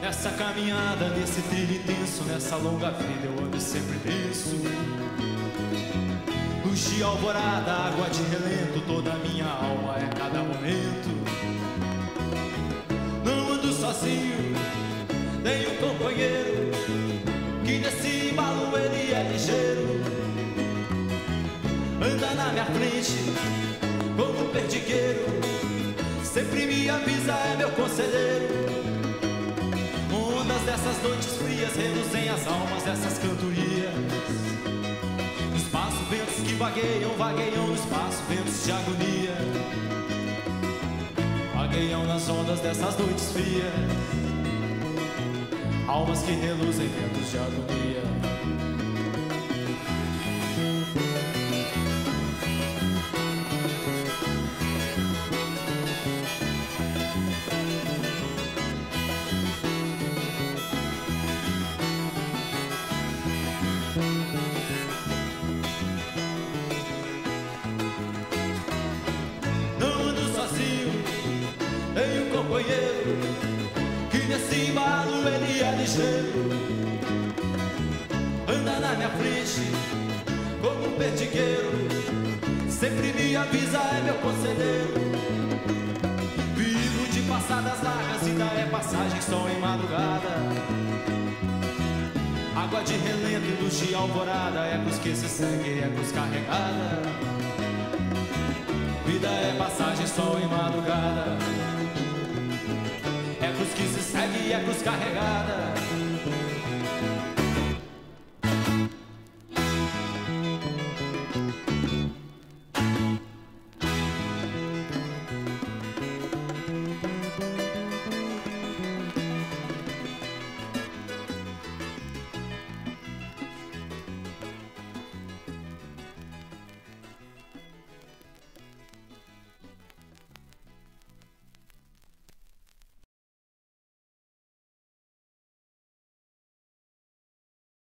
Nessa caminhada, nesse trilho intenso, nessa longa vida eu ando sempre tenso. Luz de alvorada, água de relento, toda a minha alma é cada momento. Não ando sozinho, tenho um companheiro, que nesse embalo ele é ligeiro. Anda na minha frente, como um perdigueiro, sempre me avisa, é meu conselheiro. Ondas dessas noites frias reduzem as almas dessas cantorias. No espaço, ventos que vagueiam, vagueiam no espaço, ventos de agonia. Vagueiam nas ondas dessas noites frias, almas que reluzem, ventos de agonia. Tenho um companheiro, que nesse embalo ele é ligeiro. Anda na minha frente, como um perdigueiro, sempre me avisa, é meu conselheiro. Vivo de passadas largas, ainda é passagem só em madrugada. Água de relento e luz de alvorada, ecos que se seguem, ecos carregada. Vida é passagem só em madrugada, ecos que se segue, ecos carregada.